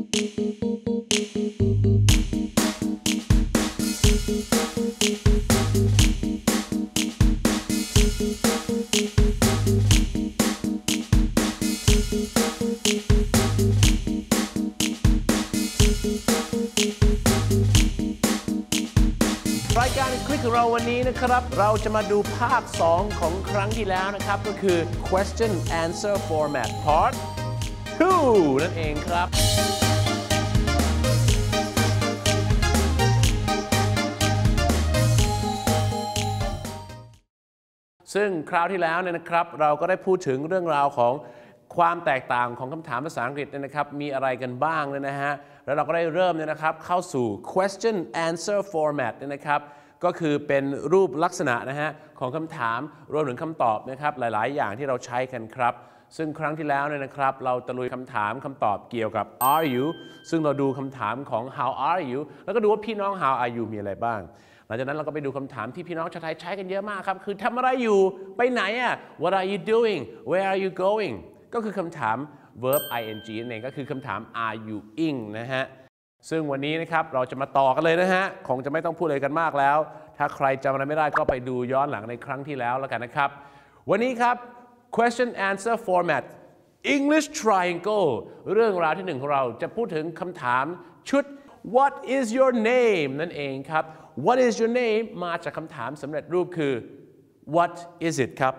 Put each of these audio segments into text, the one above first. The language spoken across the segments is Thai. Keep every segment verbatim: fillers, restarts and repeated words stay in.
รายการคลิกของเราวันนี้นะครับเราจะมาดูภาคสองของครั้งที่แล้วนะครับก็คือ question answer format part สองนั่นเองครับซึ่งคราวที่แล้วเนี่ยนะครับเราก็ได้พูดถึงเรื่องราวของความแตกต่างของคำถามภาษาอังกฤษเนี่ยนะครับมีอะไรกันบ้างเนี่ยนะฮะแล้วเราก็ได้เริ่มเนี่ยนะครับเข้าสู่ question answer format เนี่ยนะครับก็คือเป็นรูปลักษณะนะฮะของคำถามรวมถึงคำตอบนะครับหลายๆอย่างที่เราใช้กันครับซึ่งครั้งที่แล้วเนี่ยนะครับเราตะลุยคำถามคำตอบเกี่ยวกับ are you ซึ่งเราดูคำถามของ how are you แล้วก็ดูว่าพี่น้อง how are you มีอะไรบ้างหลังจากนั้นเราก็ไปดูคำถามที่พี่น้องชาวไทยใช้กันเยอะมากครับคือทำอะไรอยู่ไปไหนอ่ะ what are you doing where are you going ก็คือคำถาม verb ing นั่นเองก็คือคำถาม are you ing นะฮะซึ่งวันนี้นะครับเราจะมาต่อกันเลยนะฮะคงจะไม่ต้องพูดอะไรกันมากแล้วถ้าใครจำอะไรไม่ได้ก็ไปดูย้อนหลังในครั้งที่แล้วแล้วกันนะครับวันนี้ครับ question answer format English Triangle เรื่องราวที่หนึ่งของเราจะพูดถึงคำถามชุด what is your name นั่นเองครับ what is your name มาจากคำถามสำเร็จรูปคือ what is it ครับ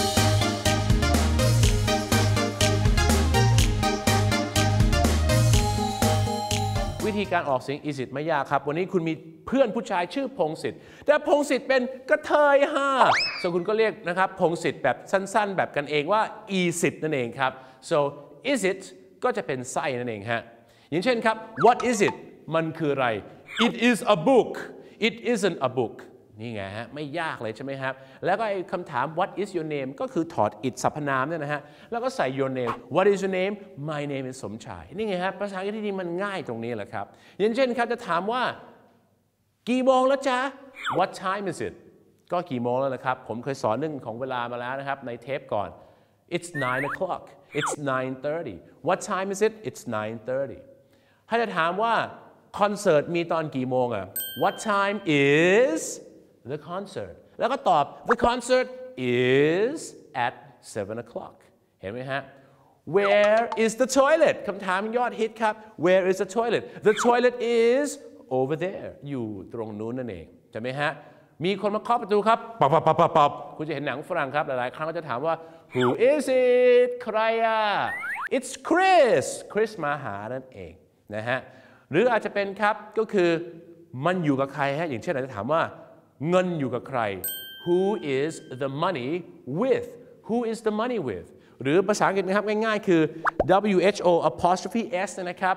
วิธีการออกเสียง is it ไม่ยากครับวันนี้คุณมีเพื่อนผู้ชายชื่อพงศิษฐ์แต่พงศิษฐ์เป็นกระเทยฮ่า so คุณก็เรียกนะครับพงศิษฐ์แบบสั้นๆแบบกันเองว่า is it นั่นเองครับ so is it ก็จะเป็นไส้นั่นเองฮะอย่างเช่นครับ what is it มันคืออะไร it is a book it isn't a book นี่ไงฮะไม่ยากเลยใช่ไหมครับแล้วก็ไอ้คำถาม what is your name ก็คือถอด it สรรพนามเนี่ยนะฮะแล้วก็ใส่ your name what is your name my name is สมชายนี่ไงฮะภาษาอังกฤษที่จริงมันง่ายตรงนี้แหละครับอย่างเช่นครับจะถามว่ากี่โมงแล้วจ๊ะ what time is it ก็กี่โมงแล้วนะครับผมเคยสอนเรื่องของเวลามาแล้วนะครับในเทปก่อน it's nine o'clock it's nine thirty what time is it it's nine thirty ถ้าจะถามว่าคอนเสิร์ตมีตอนกี่โมงอะ what time is the concert แล้วก็ตอบ the concert is at seven o'clock เห็นไหมฮะ where is the toilet คำถามยอดฮิตครับ where is the toilet the toilet is over there อยู่ตรงนู้นนั่นเองใช่ไหมฮะมีคนมาเคาะประตูครับปับปับปับปับปับคุณจะเห็นหนังฝรั่งครับหลายๆครั้งก็จะถามว่า who is it ใครอะ it's Chris Chris มาหานั่นเองนะฮะหรืออาจจะเป็นครับก็คือมันอยู่กับใครฮะอย่างเช่นอาจจะถามว่าเงินอยู่กับใคร Who is the money with Who is the money with หรือภาษาอังกฤษนะครับง่ายๆคือ W H O apostrophe S นะครับ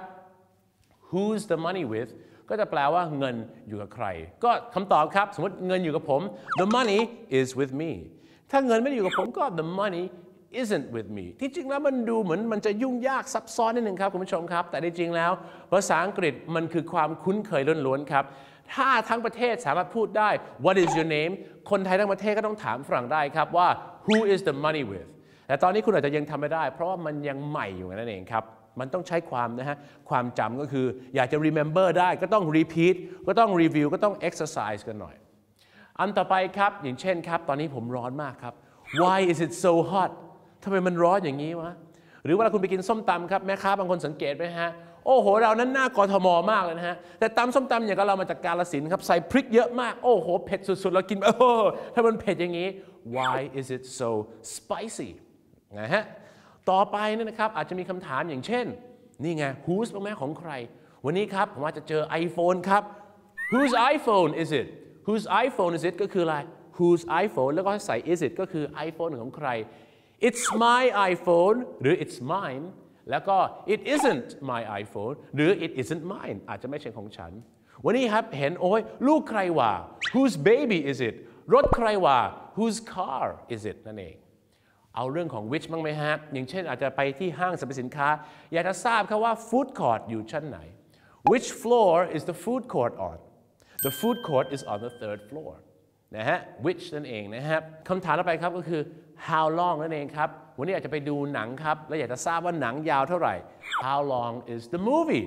Who's the money with ก็จะแปลว่าเงินอยู่กับใครก็คำตอบครับสมมติเงินอยู่กับผม The money is with me ถ้าเงินไม่ได้อยู่กับผมก็ The money isn't with me ที่จริงแล้วมันดูเหมือนมันจะยุ่งยากซับซ้อนนิดนึงครับคุณผู้ชมครับแต่จริงๆแล้วภาษาอังกฤษมันคือความคุ้นเคยล้วนๆครับถ้าทั้งประเทศสามารถพูดได้ What is your name คนไทยทั้งประเทศก็ต้องถามฝรั่งได้ครับว่า Who is the money with แต่ตอนนี้คุณอาจจะยังทำไม่ได้เพราะว่ามันยังใหม่อยู่นั่นเองครับมันต้องใช้ความนะฮะความจำก็คืออยากจะ remember ได้ก็ต้อง repeat ก็ต้อง review ก็ต้อง exercise กันหน่อยอันต่อไปครับอย่างเช่นครับตอนนี้ผมร้อนมากครับ Why is it so hot ทำไมมันร้อนอย่างนี้วะหรือเวลาคุณไปกินส้มตำครับแม่ค้าบางคนสังเกตไหมฮะโอ้โหเรานั้นหน้ากทมมากเลยนะฮะแต่ตำส้มตำอย่างกับเรามาจากกาฬสินธุ์ครับใส่พริกเยอะมากโอ้โหเผ็ดสุดๆเรากินโอ้ถ้ามันเผ็ดอย่างนี้ why is it so spicy นะฮะต่อไปเนี่ยนะครับอาจจะมีคำถามอย่างเช่นนี่ไง whose เป็นแม่ของใครวันนี้ครับผมอาจจะเจอ iPhone ครับ whose iPhone is it whose iPhone is it ก็คืออะไร whose iPhone แล้วก็ใส่ is it ก็คือ iPhone ของใคร it's my iPhone หรือ it's mineแล้วก็ it isn't my iPhone หรือ it isn't mine อาจจะไม่ใช่ของฉันวันนี้ครับเห็นโอ้ยลูกใครวะ whose baby is it รถใครวะ whose car is it นั่นเองเอาเรื่องของ which บ้างไหมฮะอย่างเช่นอาจจะไปที่ห้างสรรพสินค้าอยากจะทราบครับว่า food court อยู่ชั้นไหน which floor is the food court on the food court is on the third floor นะฮะ which นั่นเองนะครับคำถามต่อไปครับก็คือ how long นั่นเองครับวันนี้อาจจะไปดูหนังครับแล้วอยากจะทราบว่าหนังยาวเท่าไหร่ how long is the movie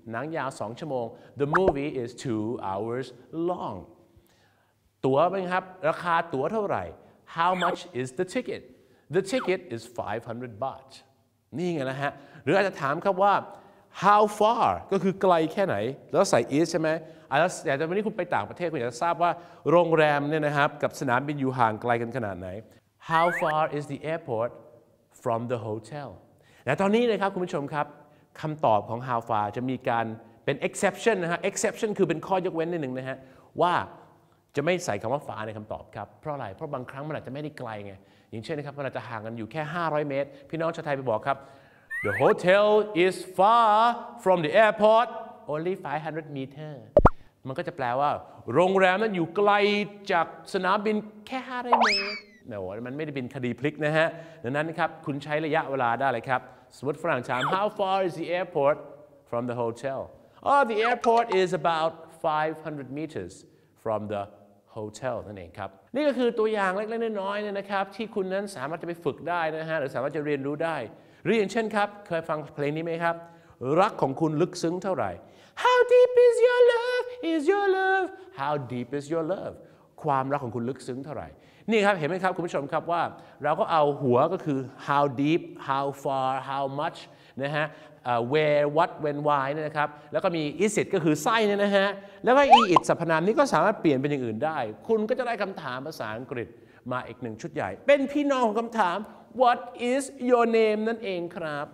หนังยาวสองชั่วโมง the movie is two hours long ตั๋วเป็นครับราคาตั๋วเท่าไหร่ how much is the ticket the ticket is five hundred baht นี่ไงนะฮะหรืออาจจะถามครับว่า how far ก็คือไกลแค่ไหนแล้วใส่ is ใช่ไหมอาจจะแต่วันนี้คุณไปต่างประเทศคุณอยากจะทราบว่าโรงแรมเนี่ยนะครับกับสนามบินอยู่ห่างไกลกันขนาดไหน how far is the airport from the hotel แต่ตอนนี้นะครับคุณผู้ชมครับคำตอบของ how far จะมีการเป็น exception นะฮะ exception คือเป็นข้อยกเว้นนิดหนึ่งนะฮะว่าจะไม่ใส่คำว่า far ในคำตอบครับเพราะอะไรเพราะบางครั้งมันอาจจะไม่ได้ไกลไงอย่างเช่นนะครับมันอาจจะห่างกันอยู่แค่ห้าร้อยเมตรพี่น้องชาวไทยไปบอกครับ the hotel is far from the airport only five hundred meter มันก็จะแปลว่าโรงแรมนั้นอยู่ไกลจากสนามบินแค่ห้าร้อยเมตรโอ้มันไม่ได้เป็นคดีพลิกนะฮะดังนั้นนะครับคุณใช้ระยะเวลาได้เลยครับสมมติฝรั่งถาม how far is the airport from the hotel oh the airport is about five hundred meters from the hotel นั่นเองครับนี่ก็คือตัวอย่างเล็กๆน้อยๆเนี่ยนะครับที่คุณนั้นสามารถจะไปฝึกได้นะฮะหรือสามารถจะเรียนรู้ได้หรืออย่างเช่นครับเคยฟังเพลงนี้ไหมครับรักของคุณลึกซึ้งเท่าไหร่ how deep is your love is your love how deep is your love ความรักของคุณลึกซึ้งเท่าไหร่นี่ครับเห็นไหมครับคุณผู้ชมครับว่าเราก็เอาหัวก็คือ how deep how far how much นะฮะ uh, where what when why เนี่ยนะครับแล้วก็มี is it ก็คือไส้เนี่ยนะฮะแล้วก็ is สรรพนามนี้ก็สามารถเปลี่ยนเป็นอย่างอื่นได้คุณก็จะได้คำถามภาษาอังกฤษมาอีกหนึ่งชุดใหญ่เป็นพี่น้องของคำถาม what is your name นั่นเองครับ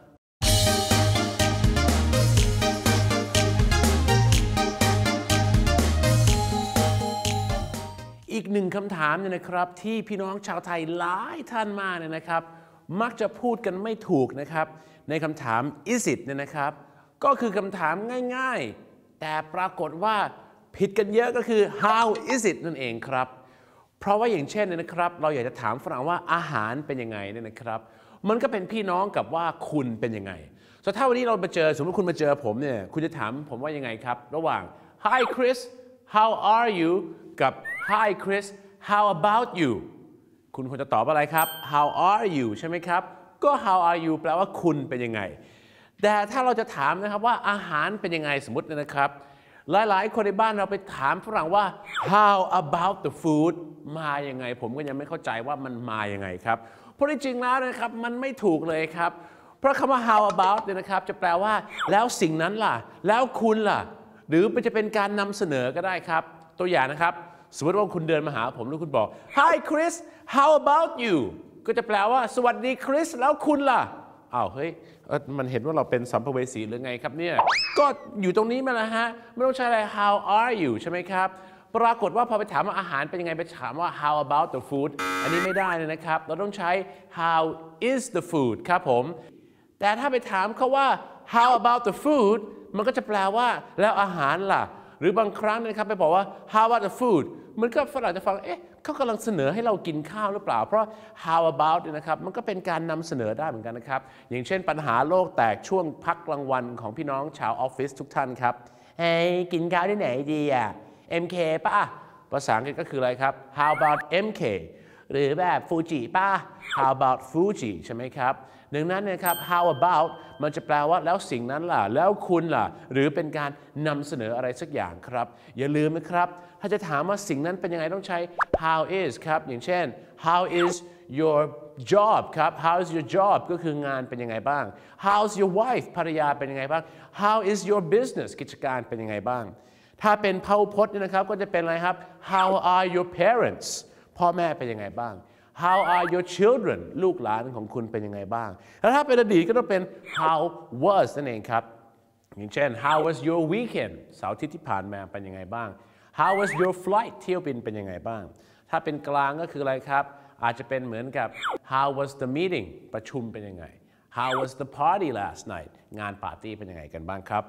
อีกหนึ่งคำถามเนี่ยนะครับที่พี่น้องชาวไทยหลายท่านมากเนี่ยนะครับมักจะพูดกันไม่ถูกนะครับในคำถาม is it เนี่ยนะครับก็คือคำถามง่ายๆแต่ปรากฏว่าผิดกันเยอะก็คือ how is it นั่นเองครับเพราะว่าอย่างเช่นเนี่ยนะครับเราอยากจะถามฝรั่งว่าอาหารเป็นยังไงเนี่ยนะครับมันก็เป็นพี่น้องกับว่าคุณเป็นยังไงส่วนถ้าวันนี้เรามาเจอสมมติคุณมาเจอผมเนี่ยคุณจะถามผมว่ายังไงครับระหว่าง hi Chris how are you กับ hi Chris how about you คุณควรจะตอบอะไรครับ how are you ใช่ไหมครับก็ how are you แปลว่าคุณเป็นยังไงแต่ถ้าเราจะถามนะครับว่าอาหารเป็นยังไงสมมตินะครับหลายๆคนในบ้านเราไปถามฝรั่งว่า how about the food มายังไงผมก็ยังไม่เข้าใจว่ามันมายังไงครับเพราะจริงๆแล้วนะครับมันไม่ถูกเลยครับเพราะคำว่า how about เนี่ยนะครับจะแปลว่าแล้วสิ่งนั้นล่ะแล้วคุณล่ะหรือจะเป็นการนำเสนอก็ได้ครับตัวอย่างนะครับสมมติว่าคุณเดินมาหาผมแล้วคุณบอก Hi Chris how about you ก็จะแปลว่าสวัสดีคริสแล้วคุณล่ะอ้าวเฮ้ยมันเห็นว่าเราเป็นสัมภเวสีหรือไงครับเนี่ยก็อยู่ตรงนี้มาแล้วฮะไม่ต้องใช้อะไร how are you ใช่ไหมครับปรากฏว่าพอไปถามว่าอาหารเป็นยังไงไปถามว่า how about the food อันนี้ไม่ได้เลยนะครับเราต้องใช้ how is the food ครับผมแต่ถ้าไปถามเขาว่า how about the food มันก็จะแปลว่าแล้วอาหารล่ะหรือบางครั้งนะครับไปบอกว่า how about the food มันก็ฝรั่งจะฟังเอ๊ะเขากำลังเสนอให้เรากินข้าวหรือเปล่าเพราะ how about นะครับมันก็เป็นการนำเสนอได้เหมือนกันนะครับอย่างเช่นปัญหาโลกแตกช่วงพักกลางวันของพี่น้องชาวออฟฟิศทุกท่านครับเฮ้ยกินข้าวที่ไหนดีอ่ะ เอ็ม เค ป่ะภาษาอังกฤษก็คืออะไรครับ how about เอ็ม เค หรือแบบฟูจิป่ะ how about Fuji ใช่ไหมครับดังนั้นนะครับ how about มันจะแปลว่าแล้วสิ่งนั้นล่ะแล้วคุณล่ะหรือเป็นการนำเสนออะไรสักอย่างครับอย่าลืมนะครับถ้าจะถามว่าสิ่งนั้นเป็นยังไงต้องใช้ how is ครับอย่างเช่น how is your job ครับ how is your job ก็คืองานเป็นยังไงบ้าง how's your wife ภรรยาเป็นยังไงบ้าง how is your business กิจการเป็นยังไงบ้างถ้าเป็นพหูพจน์นะครับก็จะเป็นอะไรครับ how are your parents พ่อแม่เป็นยังไงบ้าง how are your children ลูกหลานของคุณเป็นยังไงบ้างแล้วถ้าเป็นอดีตก็ต้องเป็น how was นั่นเองครับอย่างเช่น how was your weekend เสาร์อาทิตย์ที่ผ่านมาเป็นยังไงบ้าง how was your flight เที่ยวบินเป็นยังไงบ้างถ้าเป็นกลางก็คืออะไรครับอาจจะเป็นเหมือนกับ how was the meeting ประชุมเป็นยังไง how was the party last night งานปาร์ตี้เป็นยังไงกันบ้างครับ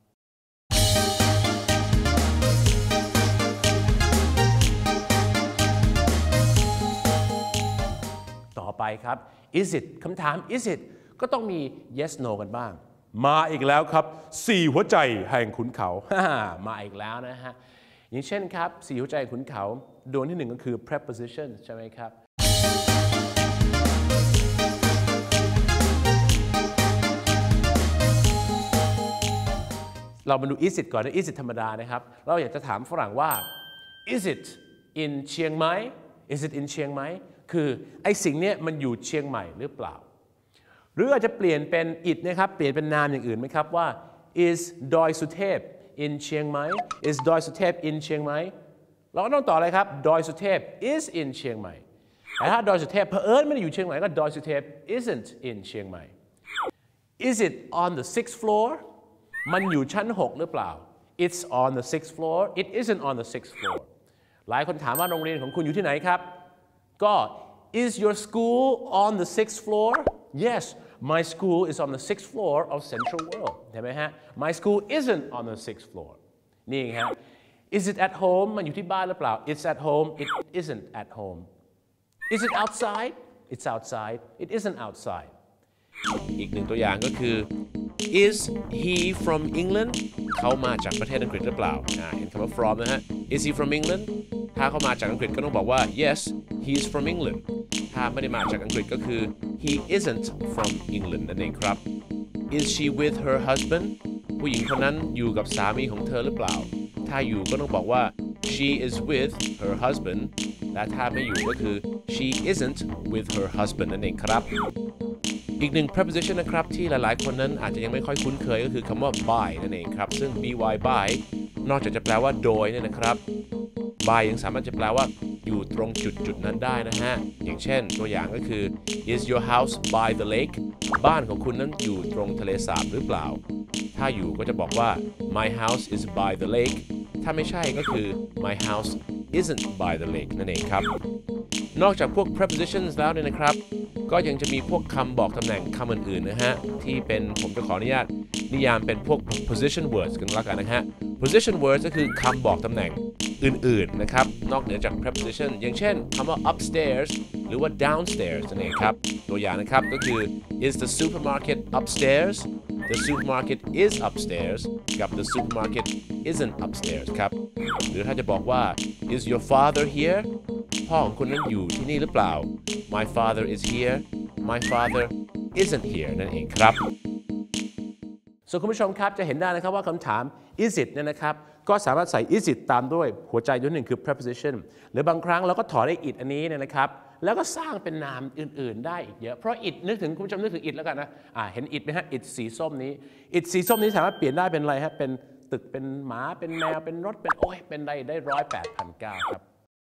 ต่อไปครับ is it คำถาม is it ก็ต้องมี yes no กันบ้างมาอีกแล้วครับสี่หัวใจแห่งขุนเขา มาอีกแล้วนะฮะอย่างเช่นครับสี่หัวใจขุนเขาดวงที่หนึ่งก็คือ preposition ใช่ไหมครับเรามาดู is it ก่อนนะ is it ธรรมดานะครับเราอยากจะถามฝรั่งว่า is it in เชียงใหม่ is it in เชียงใหม่คือไอ้สิ่งนี้มันอยู่เชียงใหม่หรือเปล่าหรืออาจจะเปลี่ยนเป็น it นะครับเปลี่ยนเป็นนามอย่างอื่นไหมครับว่า is ดอยสุเทพ in เชียงใหม่ is ดอยสุเทพ in เชียงใหม่เราก็ต้องต่อเลยครับดอยสุเทพ is in เชียงใหม่แต่ถ้าดอยสุเทพเผอิญไม่ได้อยู่เชียงใหม่ก็ดอยสุเทพ isn't in เชียงใหม่ is it on the sixth floor มันอยู่ชั้นหกหรือเปล่า it's on the sixth floor it isn't on the sixth floor หลายคนถามว่าโรงเรียนของคุณอยู่ที่ไหนครับก็ is your school on the sixth floor yes my school is on the sixth floor of Central World เห็นไหมฮะ my school isn't on the sixth floor นี่ฮะ is it at home มันอยู่ที่บ้านหรือเปล่า it's at home it isn't at home is it outside it's outside it isn't outside อีกหนึ่งตัวอย่างก็คือ is he from England เขามาจากประเทศอังกฤษหรือเปล่าเห็นคำว่า from นะฮะ is he from England ถ้าเขามาจากอังกฤษก็ต้องบอกว่า yes he is from England ถ้าไม่ได้มาจากอังกฤษก็คือ he isn't from England นั่นเองครับ is she with her husband ผู้หญิงคนนั้นอยู่กับสามีของเธอหรือเปล่าถ้าอยู่ก็ต้องบอกว่า she is with her husband และถ้าไม่อยู่ก็คือ she isn't with her husband นั่นเองครับอีกหนึ่ง preposition นะครับที่หลายๆคนนั้นอาจจะยังไม่ค่อยคุ้นเคยก็คือคำว่า by นั่นเองครับซึ่ง by by นอกจากจะแปลว่าโดยเนี่ยนะครับ by ยังสามารถจะแปลว่าอยู่ตรงจุดจุดนั้นได้นะฮะอย่างเช่นตัวอย่างก็คือ is your house by the lake บ้านของคุณนั้นอยู่ตรงทะเลสาบหรือเปล่าถ้าอยู่ก็จะบอกว่า my house is by the lake ถ้าไม่ใช่ก็คือ my house isn't by the lake นั่นเองครับนอกจากพวก prepositions แล้วเนี่ยนะครับก็ยังจะมีพวกคำบอกตำแหน่งคำอื่นๆนะฮะที่เป็นผมจะขออนุญาตนิยามเป็นพวก position words กันละกันนะฮะ position words ก็คือคำบอกตำแหน่งอื่นๆนะครับนอกเหนือจาก preposition อย่างเช่นคำว่า upstairs หรือว่า downstairs นั่นเองครับตัวอย่างนะครับก็คือ is the supermarket upstairs the supermarket is upstairs กับ the supermarket isn't upstairs ครับหรือถ้าจะบอกว่า is your father here พ่อของคุณนั้นอยู่ที่นี่หรือเปล่า my father is here my father isn't here นั่นเองครับส่วนคุณผู้ชมครับจะเห็นได้นะครับว่าคำถาม is it เนี่ยนะครับก็สามารถใส่ is it ตามด้วยหัวใจด้วยหนึ่งคือ preposition หรือบางครั้งเราก็ถอดไอ้ it อันนี้เนี่ยนะครับแล้วก็สร้างเป็นนามอื่นๆได้อีกเยอะเพราะ it นึกถึงคุณผู้ชมนึกถึง it แล้วกันนะอ่าเห็น it ไหมฮะ it สีส้มนี้ it สีส้มนี้สามารถเปลี่ยนได้เป็นอะไรฮะเป็นตึกเป็นหมาเป็นแมวเป็นรถเป็นโอ้ยเป็นอะไรได้ร้อยแปดพันเก้าครับ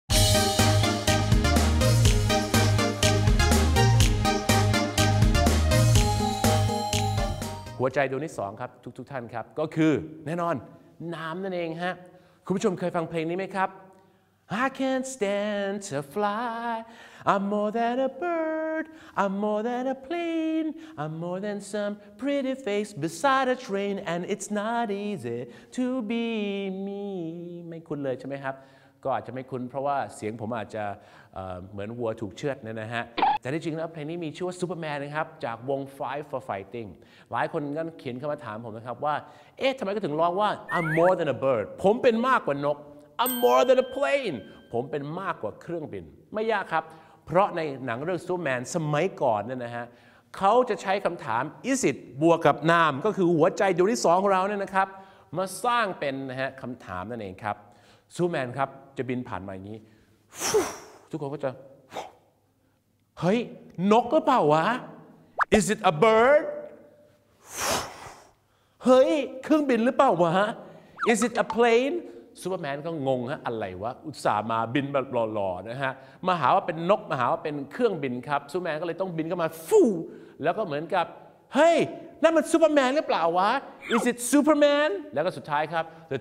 หัวใจดวงที่สองครับทุกๆท่านครับก็คือแน่นอนน้ำนั่นเองฮะคุณผู้ชมเคยฟังเพลงนี้ไหมครับ I can't stand to fly I'm more than a bird I'm more than a plane I'm more than some pretty face beside a train and it's not easy to be me ไม่คุ้นเลยใช่ไหมครับก็อาจจะไม่คุ้นเพราะว่าเสียงผมอาจจะ เอ่อ เหมือนวัวถูกเชือดเนี่ยนะฮะแต่ที่จริงแล้วเพลงนี้มีชื่อว่า Superman นะครับจากวง Five for Fighting หลายคนก็เขียนเข้ามาถามผมนะครับว่าเอ๊ะทำไมก็ถึงร้องว่า I'm more than a bird ผมเป็นมากกว่านก I'm more than a plane ผมเป็นมากกว่าเครื่องบินไม่ยากครับเพราะในหนังเรื่อง Superman สมัยก่อนเนี่ยนะฮะเขาจะใช้คำถาม is it บวกกับนามก็คือหัวใจดวงที่สองของเราเนี่ยนะครับมาสร้างเป็นนะฮะคำถามนั่นเองครับSuperman ครับจะบินผ่านมาอย่างนี้ทุกคนก็จะเฮ้ยนกหรือเปล่าวะ Is it a bird เฮ้ยเครื่องบินหรือเปล่าวะ Is it a plane ซูเปอร์แมนก็งงฮะอะไรวะอุตส่าห์มาบินแบบหล่อๆนะฮะมาหาว่าเป็นนกมาหาว่าเป็นเครื่องบินครับซูเปอร์แมนก็เลยต้องบินเข้ามาฟูแล้วก็เหมือนกับเฮ้ยนั่นมันซูเปอร์แมนหรือเปล่าวะ Is it Superman แล้วก็สุดท้ายครับ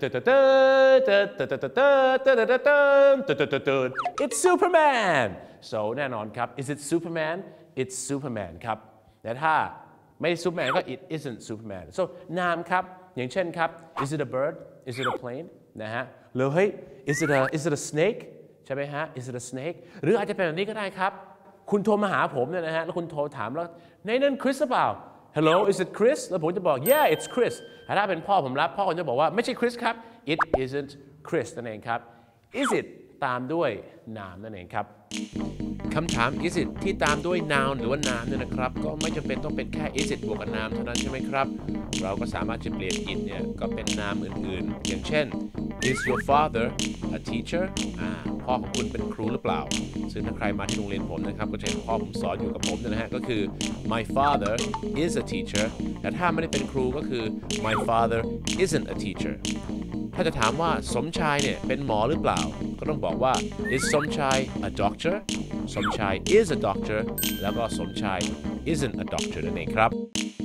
It's Superman so แน่นอนครับ Is it Superman It's Superman ครับแต่ถ้าไม่ Superman ก็ It isn't Superman so นามครับอย่างเช่นครับ Is it a bird Is it a plane นะฮะหรือเฮ้ย Is it a Is it a snake ใช่ไหมฮะ Is it a snake หรืออาจจะเป็นแบบนี้ก็ได้ครับคุณโทรมาหาผมเนี่ยนะฮะแล้วคุณโทรถามแล้วในนั้นคริสหรือเปล่าHello is it Chris แล้วผมจะบอก Yeah it's Chris แต่ถ้าเป็นพ่อผมรับพ่อผมจะบอกว่าไม่ใช่ Chris ครับ It isn't Chris นั่นเองครับ Is it ตามด้วยนามนั่นเองครับคคำถาม is it ที่ตามด้วย noun หรือว่า noun เนี่ยนะครับก็ไม่จำเป็นต้องเป็นแค่ is it บวกกับ noun เท่านั้นใช่ไหมครับเราก็สามารถจะเปลี่ยน it เนี่ยก็เป็น noun อื่นๆอย่างเช่น is your father a teacher อ่าพ่อของคุณเป็นครูหรือเปล่าซึ่งถ้าใครมาที่โรงเรียนผมนะครับก็จะเห็นพ่อผมสอนอยู่กับผมนะฮะก็คือ my father is a teacher แต่ถ้าไม่ได้เป็นครูก็คือ my father isn't a teacher ถ้าจะถามว่าสมชายเนี่ยเป็นหมอหรือเปล่าก็ต้องบอกว่า is สมชาย a doctor สมชาย is a doctor แล้วก็สมชาย isn't a doctor นั่นเองครับ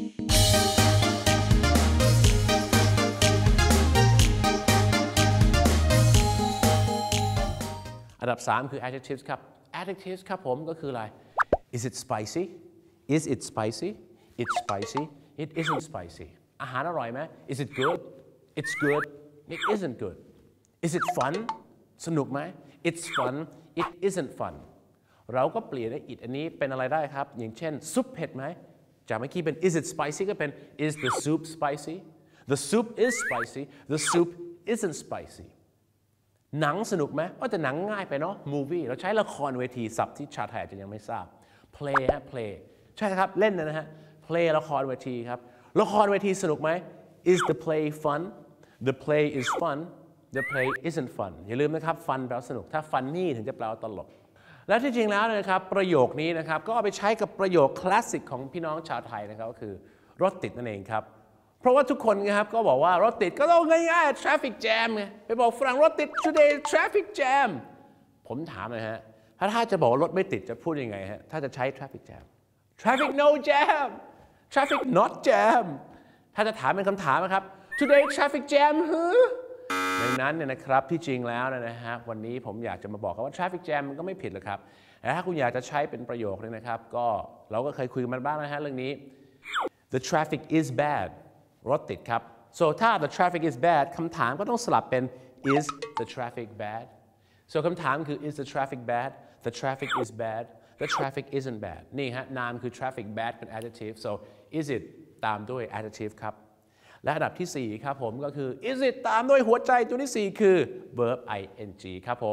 อันดับสามคือ adjectives ครับ adjectives ครับผมก็คืออะไร is it spicy is it spicy it's spicy it isn't spicy อาหารอร่อยไหม is it good it's good it isn't good is it fun สนุกไหม it's fun it isn't fun เราก็เปลี่ยนให้ it อันนี้เป็นอะไรได้ครับอย่างเช่นซุปเผ็ดไหมจากเมื่อกี้เป็น is it spicy ก็เป็น is the soup spicy the soup is spicy the soup isn't spicyหนังสนุกไหมว่าแต่หนังง่ายไปเนาะ movie เราใช้ละครเวทีศัพท์ที่ชาวไทยอาจจะยังไม่ทราบ play ฮะ play ใช่ครับเล่นนะฮะ play ละครเวทีครับละครเวทีสนุกไหม is the play fun the play is fun the play isn't fun อย่าลืมนะครับ fun แปลว่าสนุกถ้า funny ถึงจะแปลว่าตลกและที่จริงแล้วนะครับประโยคนี้นะครับก็เอาไปใช้กับประโยคคลาสสิกของพี่น้องชาวไทยนะครับก็คือรถติดนั่นเองครับเพราะว่าทุกคนนะครับก็บอกว่ารถติดก็ต้องง่ายๆ traffic jam ไงไปบอกฝรั่งรถติด today traffic jam ผมถามเลยฮะถ้าถ้าจะบอกรถไม่ติดจะพูดยังไงฮะถ้าจะใช้ traffic jam traffic no jam traffic not jam ถ้าจะถามเป็นคำถามนะครับ today traffic jam ฮึดังนั้นเนี่ยนะครับที่จริงแล้วนะฮะวันนี้ผมอยากจะมาบอกว่า traffic jam มันก็ไม่ผิดหรอกครับแต่ถ้าคุณอยากจะใช้เป็นประโยคนึงนะครับก็เราก็เคยคุยกันมาบ้างนะฮะเรื่องนี้ the traffic is badรถติดครับ so ถ้า the traffic is bad คำถามก็ต้องสลับเป็น is the traffic bad so คำถามคือ is the traffic bad the traffic is bad the traffic isn't bad นี่ฮะนามคือ traffic bad เป็น adjective so is it ตามด้วย adjective ครับและอันดับที่สี่ครับผมก็คือ is it ตามด้วยหัวใจตัวที่สี่คือ verb ing ครับผม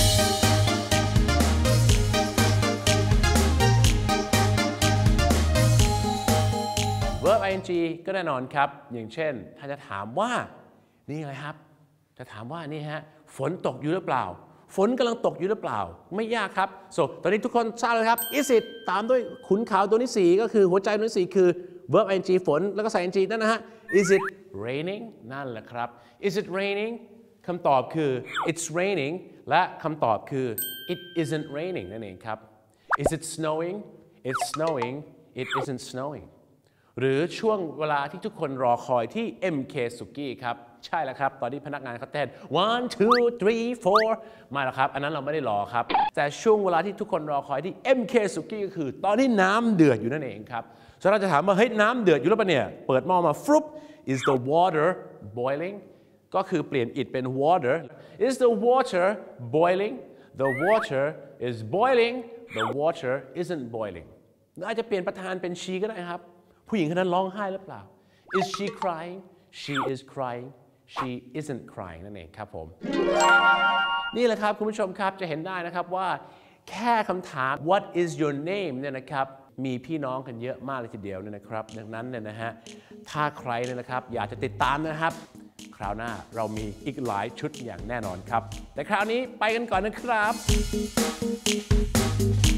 verb ing ก็แน่นอนครับอย่างเช่นถ้าจะถามว่านี่ไงครับจะถามว่านี่ฮะฝนตกอยู่หรือเปล่าฝนกำลังตกอยู่หรือเปล่าไม่ยากครับ so ตอนนี้ทุกคนทราบเลยครับ is it ตามด้วยขุนเขาตัวที่สี่ก็คือหัวใจตัวที่สี่คือ verb ing ฝนแล้วก็ใส่ ing นั่นนะฮะ is it raining นั่นแหละครับ is it raining คำตอบคือ it's raining และคำตอบคือ it isn't raining นั่นเองครับ is it snowing it's snowing it isn't snowingหรือช่วงเวลาที่ทุกคนรอคอยที่ เอ็ม เค Suki ครับใช่แล้วครับตอนที่พนักงานเขาเต้น one two three four มาแล้วครับอันนั้นเราไม่ได้รอครับแต่ช่วงเวลาที่ทุกคนรอคอยที่ เอ็ม เค Suki ก็คือตอนที่น้ำเดือดอยู่นั่นเองครับฉะนั้นเราจะถามว่าเฮ้ยน้ำเดือดอยู่แล้วปะเนี่ยเปิดหม้อมาฟลุป is the water boiling ก็คือเปลี่ยน it เป็น water is the water boiling the water is boiling the water isn't boiling อาจจะเปลี่ยนประธานเป็น she ก็ได้ครับผู้หญิงคนนั้นร้องไห้หรือเปล่า is she crying she is crying she isn't crying นั่นเองครับผมนี่แหละครับคุณผู้ชมครับจะเห็นได้นะครับว่าแค่คำถาม what is your name เนี่ยนะครับมีพี่น้องกันเยอะมากเลยทีเดียวเนี่ยนะครับดังนั้นเนี่ยนะฮะถ้าใครเนี่ยนะครับอยากจะติดตามนะครับคราวหน้าเรามีอีกหลายชุดอย่างแน่นอนครับแต่คราวนี้ไปกันก่อนนะครับ